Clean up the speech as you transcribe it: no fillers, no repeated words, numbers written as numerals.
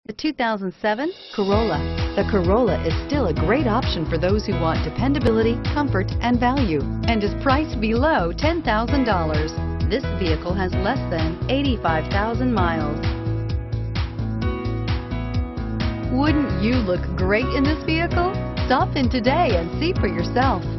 The 2007 Corolla. The Corolla is still a great option for those who want dependability, comfort, and value, and is priced below $10,000. This vehicle has less than 85,000 miles. Wouldn't you look great in this vehicle? Stop in today and see for yourself.